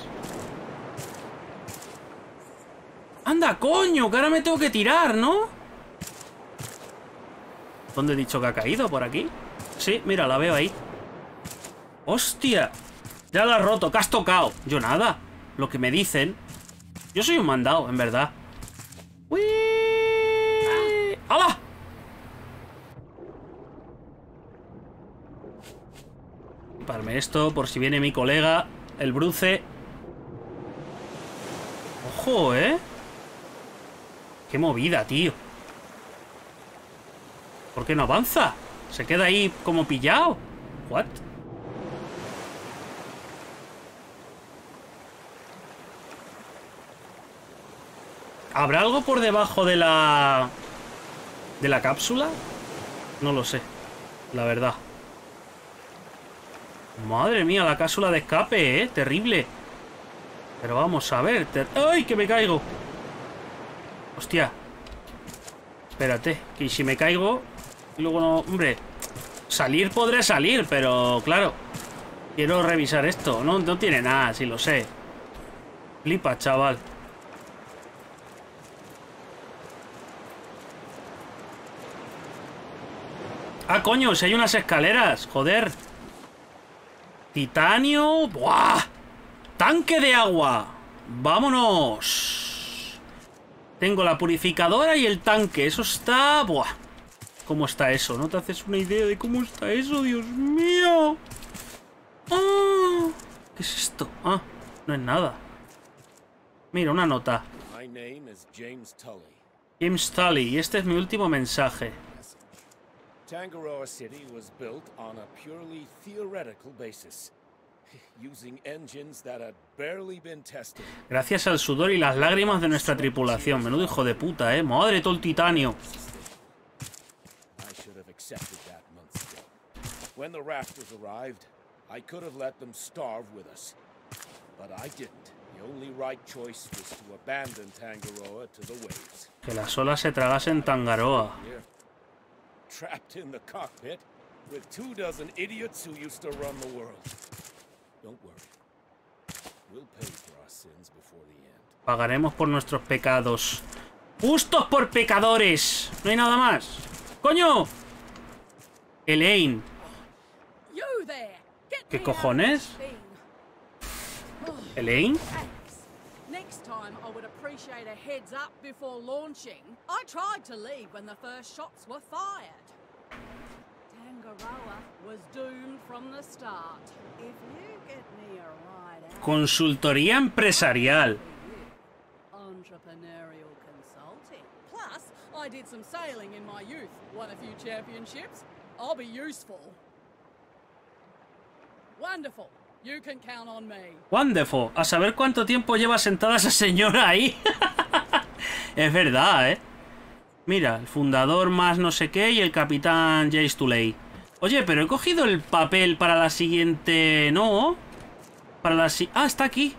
Anda, coño, que ahora me tengo que tirar, ¿no? ¿Dónde he dicho que ha caído? ¿Por aquí? Sí, mira, la veo ahí. ¡Hostia! Ya la has roto, que has tocado. Yo nada. Lo que me dicen. Yo soy un mandado, en verdad. ¡Uy! ¡Hala! Equiparme esto por si viene mi colega, el Bruce. ¡Ojo, eh! ¡Qué movida, tío! ¿Por qué no avanza? Se queda ahí como pillado. ¿What? ¿Habrá algo por debajo de la cápsula? No lo sé, la verdad. Madre mía, la cápsula de escape, terrible. Pero vamos a ver. ¡Ay, que me caigo! Hostia. Espérate, que si me caigo y luego no... Hombre, salir podré salir, pero claro, quiero revisar esto. No tiene nada, si lo sé. Flipa, chaval. Ah, coño, si hay unas escaleras, joder. Titanio. ¡Buah! ¡Tanque de agua! ¡Vámonos! Tengo la purificadora y el tanque. Eso está... ¡Buah! ¿Cómo está eso? ¿No te haces una idea de cómo está eso? ¡Dios mío! ¡Ah! ¿Qué es esto? Ah, no es nada. Mira, una nota. James Tully. Y este es mi último mensaje. Tangaroa City was built on a purely theoretical basis. Gracias al sudor y las lágrimas de nuestra tripulación. Menudo hijo de puta, Madre, todo el titanio. Que las olas se tragasen Tangaroa. With 24 idiots who used to run the world. Don't worry. We'll pay for our sins before the end. Pagaremos por nuestros pecados. ¡Justos por pecadores! No hay nada más. ¡Coño! Elaine. ¿Qué cojones? Elaine? Next time I would appreciate a heads up before launching. I tried to leave when the first shots were fired. Tangaroa was doomed from the start. If you get me a ride out, Consultoría empresarial. entrepreneurial consulting. Plus, I did some sailing in my youth, won a few championships. I'll be useful. Wonderful. You can count on me. Wonderful. A saber cuánto tiempo lleva sentada esa señora ahí. Es verdad, Mira, el fundador más no sé qué y el capitán Jace Tuley. Oye, pero he cogido el papel para la siguiente... No. Para la Ah, está aquí.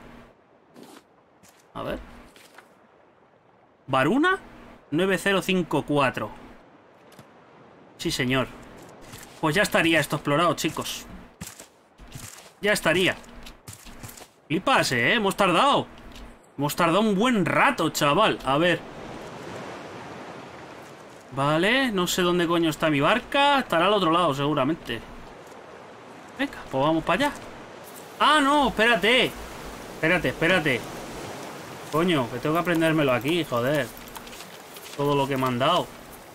A ver. Varuna 9054. Sí, señor. Pues ya estaría esto explorado, chicos. Ya estaría. Flipas, hemos tardado. Hemos tardado un buen rato, chaval. A ver. Vale, no sé dónde coño está mi barca. Estará al otro lado, seguramente. Venga, pues vamos para allá. ¡Ah, no! Espérate. Espérate. Coño, que tengo que aprendérmelo aquí, joder. Todo lo que me han dado.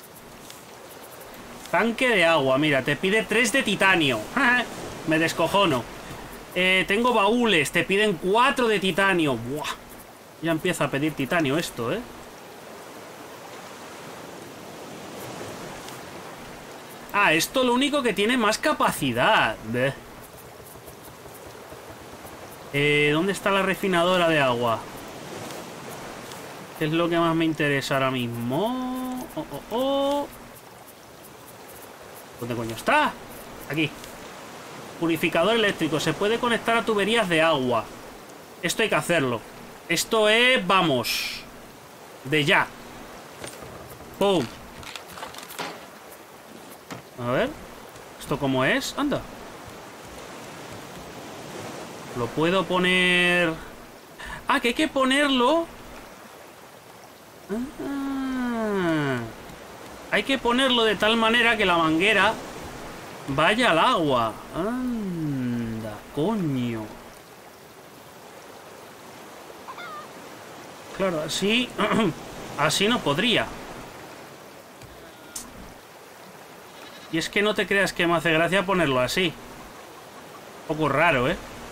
Tanque de agua, mira, te pide 3 de titanio. Me descojono. Tengo baúles, te piden 4 de titanio. Buah. Ya empieza a pedir titanio esto, Ah, esto lo único que tiene más capacidad. ¿Dónde está la refinadora de agua? ¿Qué es lo que más me interesa ahora mismo? ¿Dónde coño está? Aquí. Purificador eléctrico. Se puede conectar a tuberías de agua. Esto hay que hacerlo. Esto es... Vamos. De ya. ¡Pum! A ver. ¿Esto cómo es? Anda. Lo puedo poner... Ah, que hay que ponerlo... Hay que ponerlo de tal manera que la manguera vaya al agua. Anda, coño. Claro, así... así no podría. Y es que no te creas que me hace gracia ponerlo así. Un poco raro,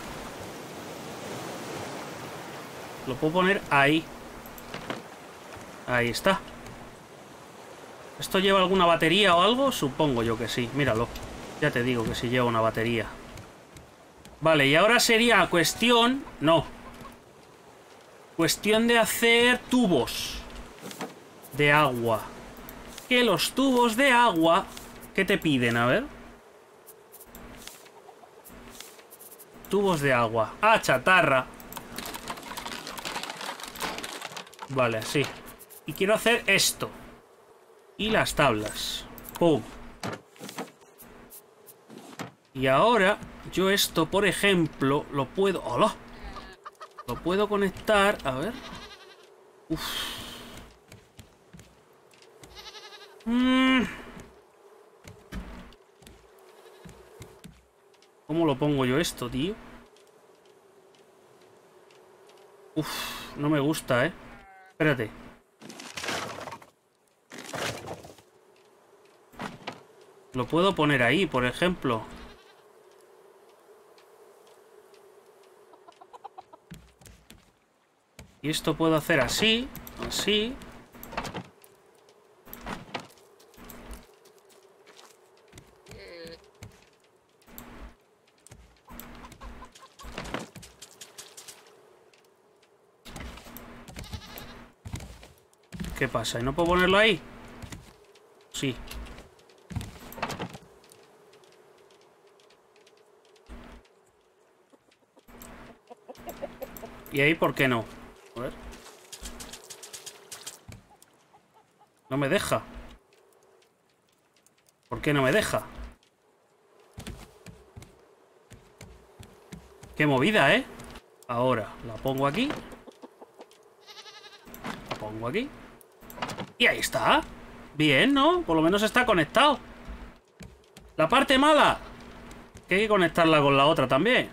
Lo puedo poner ahí. Ahí está. ¿Esto lleva alguna batería o algo? Supongo yo que sí. Míralo. Ya te digo que sí lleva una batería. Vale, y ahora sería cuestión... No. Cuestión de hacer tubos de agua. Que los tubos de agua... ¿Qué te piden? A ver. Tubos de agua. Ah, chatarra. Vale, así. Y quiero hacer esto. Y las tablas. ¡Pum! Y ahora, yo esto, por ejemplo, lo puedo... ¡Hola! Lo puedo conectar... A ver... Uf. ¿Cómo lo pongo yo esto, tío? Uf, no me gusta, Espérate. Lo puedo poner ahí, por ejemplo. Y esto puedo hacer así, así. ¿Qué pasa? ¿Y no puedo ponerlo ahí? Sí. ¿Y ahí por qué no? A ver. No me deja. ¿Por qué no me deja? Qué movida, ¿eh? Ahora la pongo aquí. La pongo aquí. Y ahí está. Bien, ¿no? Por lo menos está conectado. La parte mala, que hay que conectarla con la otra también.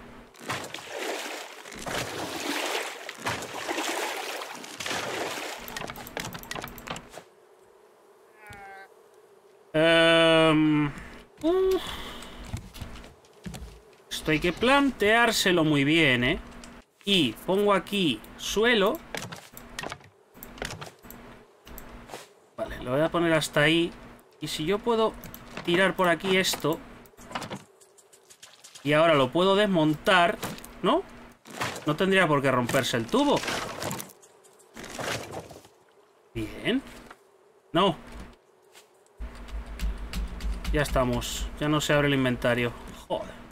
Esto hay que planteárselo muy bien, ¿eh? Y pongo aquí suelo. Vale, lo voy a poner hasta ahí. Y si yo puedo tirar por aquí esto. Y ahora lo puedo desmontar, ¿no? No tendría por qué romperse el tubo. Bien. No. Ya estamos. Ya no se abre el inventario. Joder.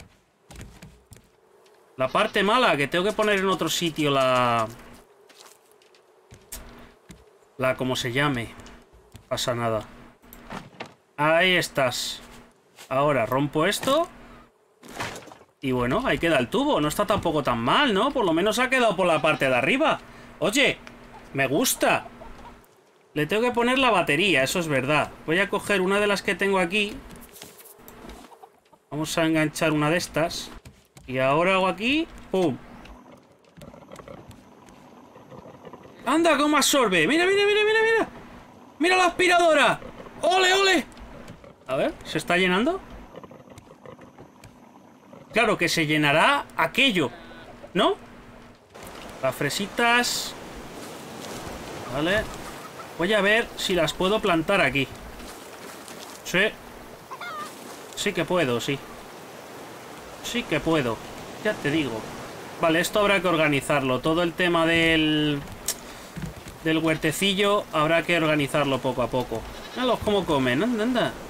La parte mala, que tengo que poner en otro sitio la... como se llame. No pasa nada. Ahí estás. Ahora rompo esto. Y bueno, ahí queda el tubo. No está tampoco tan mal, ¿no? Por lo menos ha quedado por la parte de arriba. Oye, me gusta. Le tengo que poner la batería, eso es verdad. Voy a coger una de las que tengo aquí. Vamos a enganchar una de estas. Y ahora hago aquí. ¡Pum! ¡Anda, cómo absorbe! ¡Mira, mira, mira, mira, mira! ¡Mira la aspiradora! ¡Ole, ole! A ver, ¿se está llenando? Claro que se llenará aquello, ¿no? Las fresitas. Vale. Voy a ver si las puedo plantar aquí. Sí. Sí que puedo, sí. Sí que puedo. Ya te digo. Vale, esto habrá que organizarlo. Todo el tema del huertecillo habrá que organizarlo poco a poco. Míralos cómo comen. Anda, anda.